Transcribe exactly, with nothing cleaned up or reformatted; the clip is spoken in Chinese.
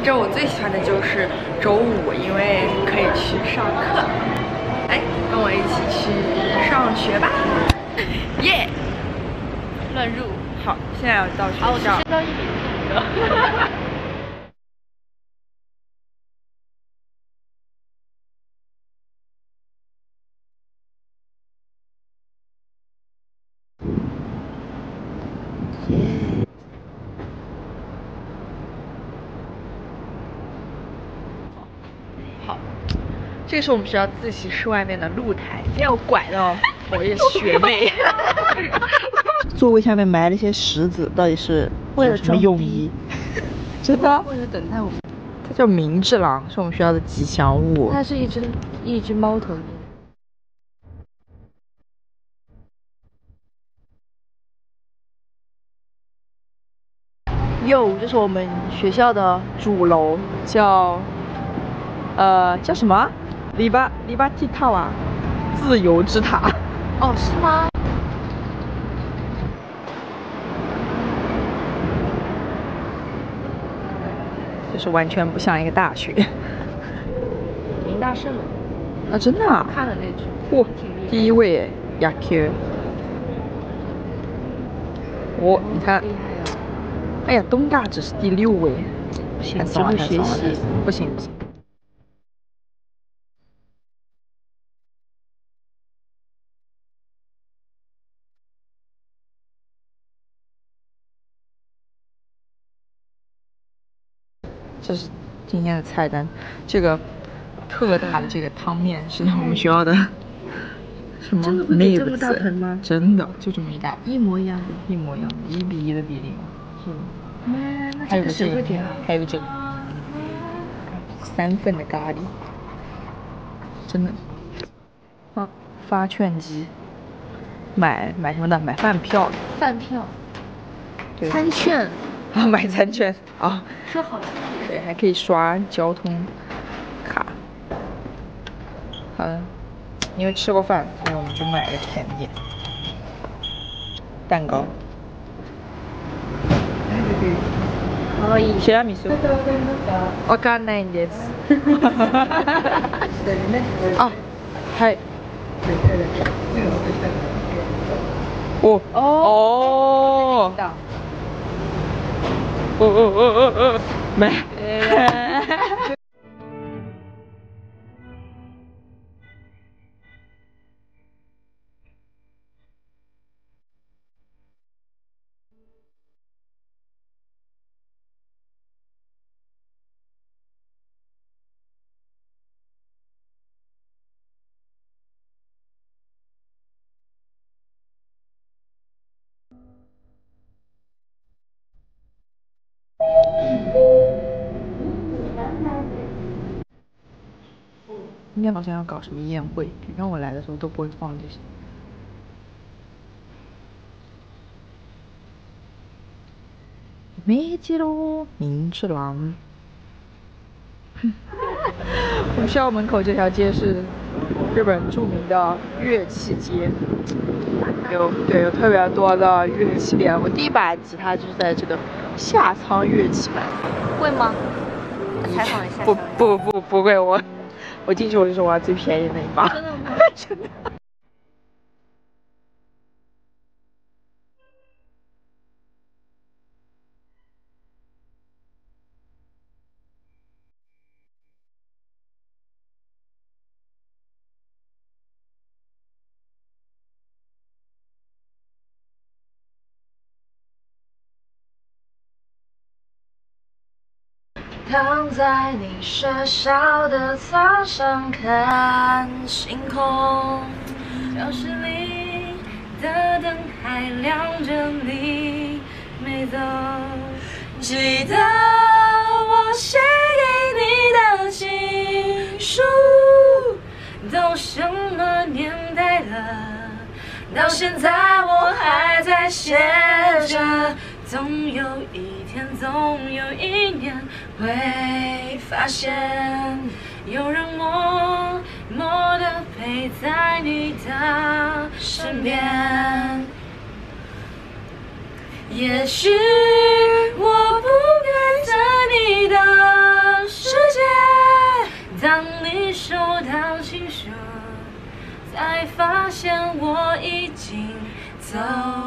周我最喜欢的就是周五，因为可以去上课。来，跟我一起去上学吧！耶、yeah! 乱入。好，现在要到学校。好，我先到一米四了。好，这个是我们学校自习室外面的露台，要拐到我也是学妹。座位下面埋了一些石子，到底是为了什么用意？真的？为了等待我们。它叫明治狼，是我们学校的吉祥物。它是一只一只猫头鹰。哟，这是我们学校的主楼，叫呃叫什么？里巴里巴蒂塔瓦，自由之塔。哦，是吗？就是完全不像一个大学。林大圣啊，真的啊？看了那句。哇，第一位哎，亚 Q。我，你看。哎呀，东大只是第六位，不行，只会学习，不行不行。这是今天的菜单，这个特大的这个汤面是我们学校的什么？真的会给这么大盆吗？真的，就这么一大盆，一模一样的，一模一样的，一比一的比例。是。妈，那这个谁会点啊？还有这个三份的咖喱，真的。啊，发券机，买买什么的？买饭票。饭票。对。餐券。啊，买餐券啊。说好的。对，还可以刷交通卡。好的，因为吃过饭，所以我们就买了甜点，蛋糕。可以。提拉米苏。わかんないんです。あ、はい。お、お。哦哦哦哦哦，没。今天好像要搞什么宴会，你看我来的时候都不会放这些。没记喽，明治狼。我们学校门口这条街是日本著名的乐器街，有对有特别多的乐器店。我第一把吉他就是在这个下仓乐器买的。会吗？采访一下。不不不不会，我我进去我就说我要最便宜的那一把。真的吗？真的。躺在你学校的操场看星空，教室里的灯还亮着，你没走。记得我写给你的情书，都什么年代了，到现在我还在写着。总有一天，总有一年，会发现有人默默地陪在你的身边。也许我不该在你的情书，才发现我已经走